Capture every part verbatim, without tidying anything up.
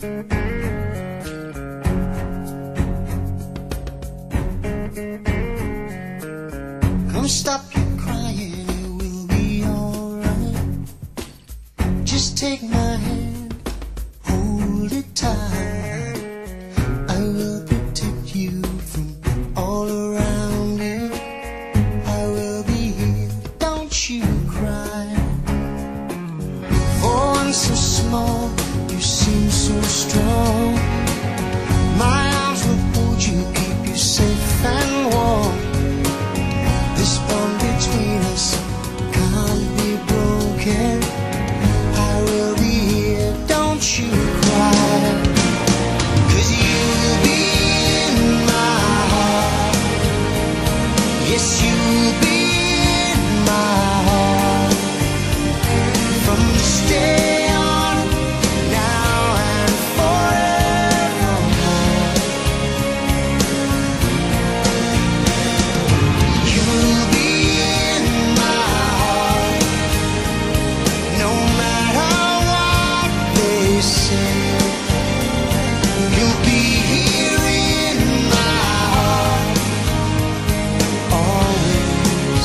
Come stop your crying, it will be alright. Just take my hand, hold it tight. I will protect you from all around you. I will be here, don't you cry. For one so small, you seem so strong. My arms will hold you, keep you safe and warm. This bond between us can't be broken. I will be here, don't you cry. 'Cause you will be in my heart. Yes, you will be in my heart. From this day on, now and forevermore. You will be in my heart. No matter what they say, you'll be here in my heart always.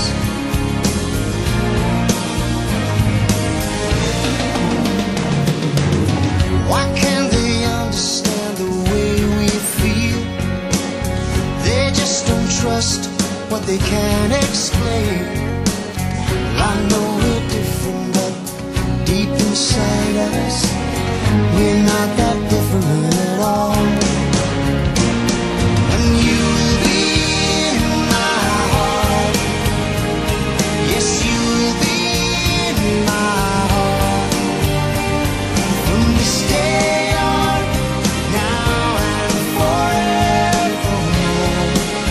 Why can't they understand the way we feel? They just don't trust what they can't explain. I know we're different, but deep inside us, we're not that different at all. And you will be in my heart. Yes, you will be in my heart. From this day on, now and forevermore.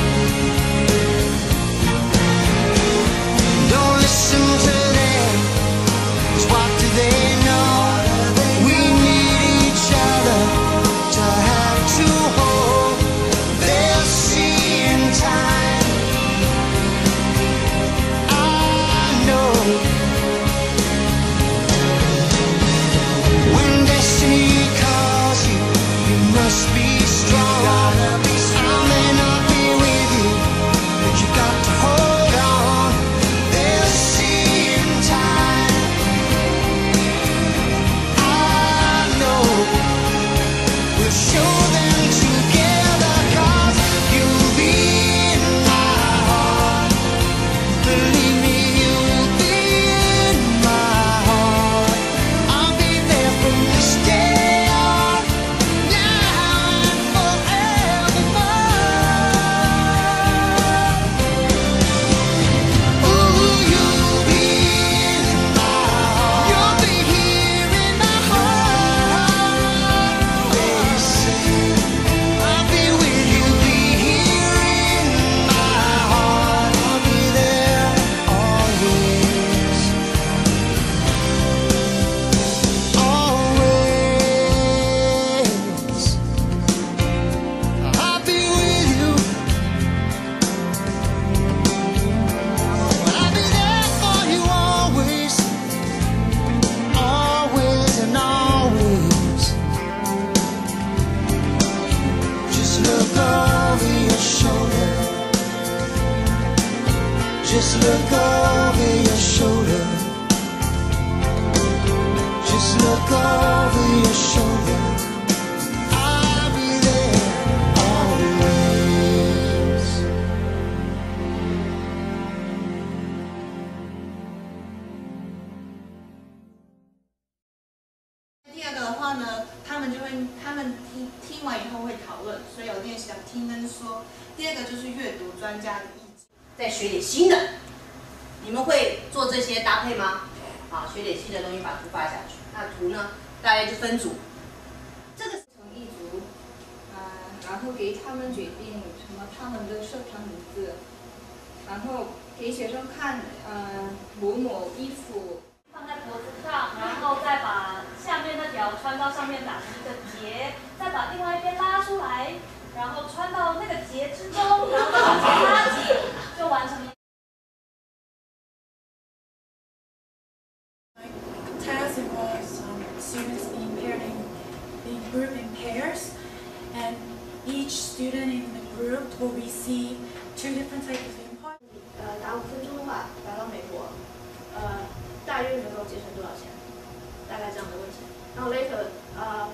Don't listen to them, 'cause what do they know? We need each other to have to hold. They'll see in time. I know. When destiny calls you, you must be strong. I may not be with you, but you got to hold on. They'll see in time. I know. We'll show them together, 'cause you'll be in my heart. Believe me, you'll be in my heart. I'll be there from this day on, now and forevermore. Ooh, you'll be in my heart. You'll be here in my heart. They say I'll be with you, be here in my heart. I'll be there always, always. I'll be with you. I'll be there for you always, always and always. Just look over your shoulder. Just look over your shoulder. Just look over your shoulder. I'll be there always. 第二个的话呢，他们就会，他们听听完以后会讨论，所以有练习到听跟说。第二个就是阅读专家的意见， 再学点新的。你们会做这些搭配吗？好，学点新的东西，把图发下去。那图呢，大概就分组。这个成一组，啊、然后给他们决定什么他们的社团名字，然后给学生看，呃，某某衣服。 放在脖子上，然后再把下面那条穿到上面打成一个结，再把另外一边拉出来，然后穿到那个结之中，然后再把结拉紧，就完成了。 Task involves um, students being paired in being grouped in pairs, and each student in the group will receive two different types of input. 呃，打五分钟的话，打到美国，呃，大约能够节省多少钱？大概这样的问题。然后 later， 呃，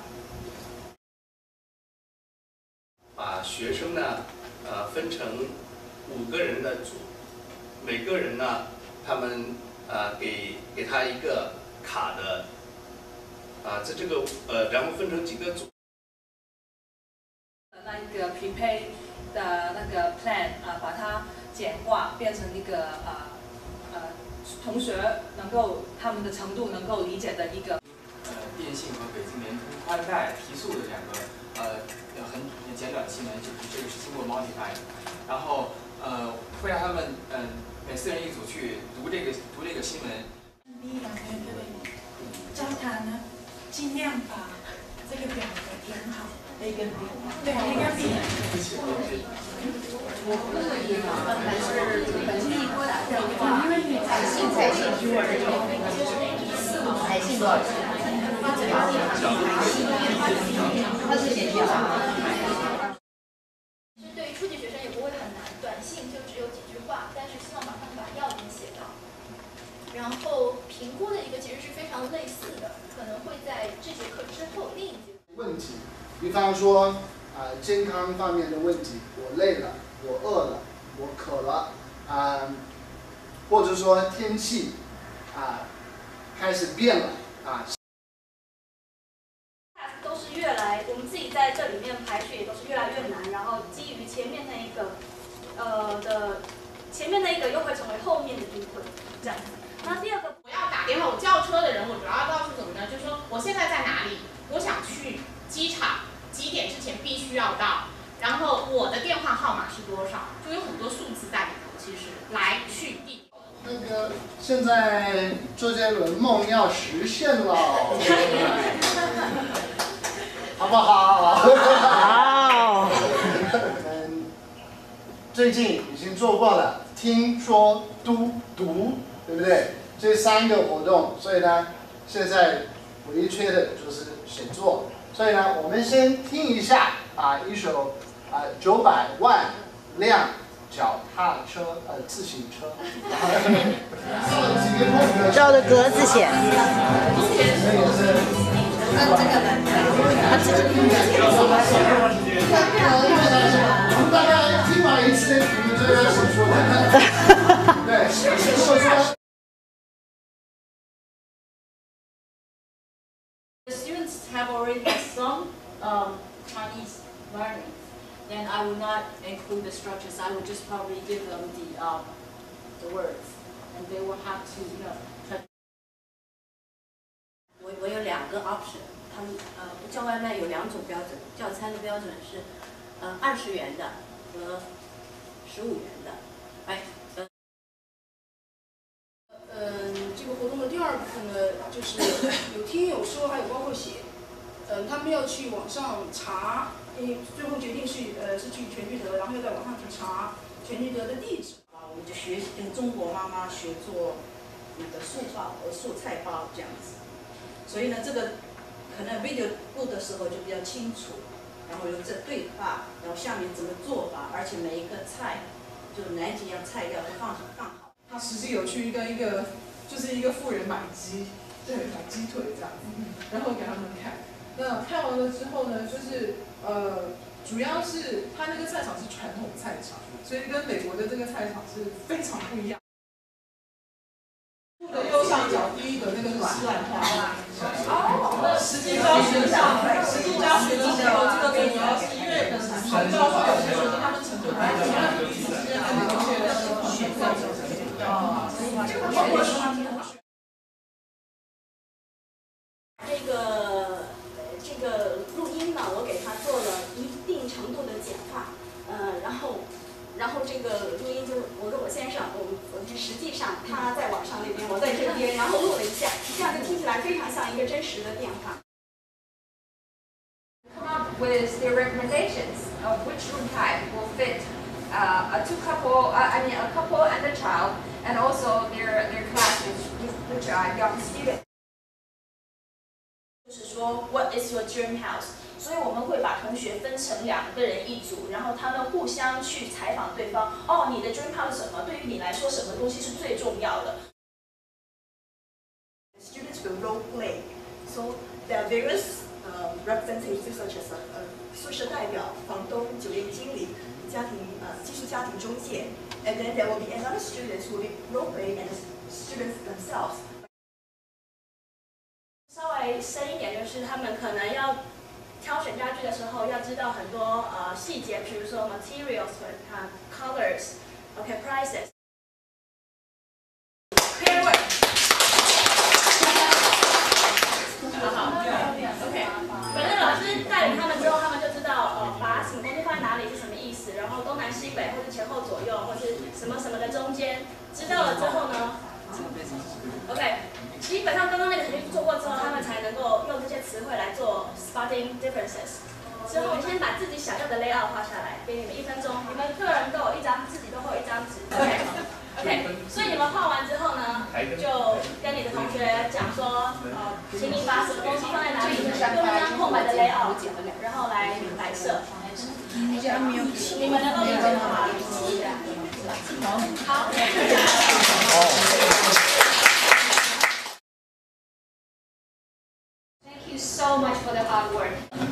把学生呢，呃，分成五个人的组，每个人呢，他们呃给给他一个卡的，啊、在这个呃，然后分成几个组。 那一个 prepay 的那个 plan 啊、把它简化变成一个呃呃同学能够他们的程度能够理解的一个。 呃，电信和北京联通宽带提速的两个呃很很简短的新闻，就是这个是经过 modify 的，然后呃会让他们嗯、呃、每四人一组去读这个读这个新闻。 第一两个人对交谈呢，尽量把这个表格填好。A 跟 B， 对 A 跟 B。 我可以麻烦还是本地拨打电话，彩信彩信彩信多少钱？他是写掉。 其实对于初级学生也不会很难，短信就只有几句话，但是希望把他们把要点写到。然后评估的一个其实是非常类似的，可能会在这节课之后另一节问题，比方说啊、呃、健康方面的问题，我累了，我饿了，我渴了，啊、呃，或者说天气啊、呃、开始变了啊。 都是越来，我们自己在这里面排序也都是越来越难，然后基于前面那一个，呃的，前面那一个又会成为后面的input这样子。那第二个， 我要打电话，我叫车的人，我主要告诉什么呢？就是说我现在在哪里，我想去机场，几点之前必须要到，然后我的电话号码是多少，就有很多数字在里头。其实来去地。 那个现在周杰伦梦要实现了，好不好？好。我们最近已经做过了听说读读，对不对？这三个活动，所以呢，现在唯一缺的就是写作。所以呢，我们先听一下啊一首啊九百万辆脚踏车呃自行车， 照着格子写。 那这个呢？他自己。大概听完一次，你们就要写出来。对，如果说。 The students have already had some um, Chinese learning, then I would not include the structures. I would just probably give them the um, the words, and they will have to, you know. 我我有两个 option， 他们呃叫外卖有两种标准，叫餐的标准是呃二十元的和十五元的，哎。 嗯，这个活动的第二部分呢，就是有听有说，还有包括写。嗯，他们要去网上查，因为最后决定是呃是去全聚德，然后要在网上去查全聚德的地址。 啊，我们就学跟中国妈妈学做那个素包和素菜包这样子。所以呢，这个可能 video 录的时候就比较清楚，然后有这对话，然后下面怎么做法，而且每一个菜就哪几样菜料都放放好。 他实际有去跟一个，就是一个富人买鸡，对，买鸡腿这样子，然后给他们看。那看完了之后呢，就是呃，主要是他那个菜场是传统菜场，所以跟美国的这个菜场是非常不一样。的右上角第一个那个是西兰花。哦，那实际教学上，实际教学的时候，这个最主要是因为常教会有些学生他们程度不一样，彼此之间的有一些选择。 这个这个录音呢，我给他做了一定程度的简化，呃，然后然后这个录音就我跟我先生，我们昨天实际上他在网上那边，我在这边，然后录了一下，这样就听起来非常像一个真实的电话。 Come up with their recommendations of which room type will fit uh, a two couple, uh, I mean a couple and a child, and also their their class, which which are young students. 就是说。 说 What is your dream house？ 所以我们会把同学分成两个人一组，然后他们互相去采访对方。哦，你的 dream house 是什么？对于你来说，什么东西是最重要的 ？Students will role play, so there are various uh, representatives such as 呃宿舍代表、房东、酒店经理、家庭呃寄宿家庭中介 ，and then there will be another students who will be role play and the students themselves. 稍微深一点，就是他们可能要挑选家具的时候，要知道很多呃细节，比如说 materials 和啊 colors，OK prices。Pair work。好好 ，OK。反正老师带领他们之后，他们就知道呃把什么东西放在哪里是什么意思，然后东南西北或者前后左右，或是什么什么的中间，知道了之后呢 ，OK。基本上刚刚那个肯定做过之后，他们才能够用这些词汇来做 spotting differences。之后先把自己想要的 layout 画下来，给你们一分钟。你们个人都有一张，自己都会有一张纸 ，OK OK。所以你们画完之后呢，就跟你的同学讲说，呃，请你把什么东西放在哪里，用一张空白的 layout， 然后来摆设。你们能够理解吗？好。Thank you so much for the hard work.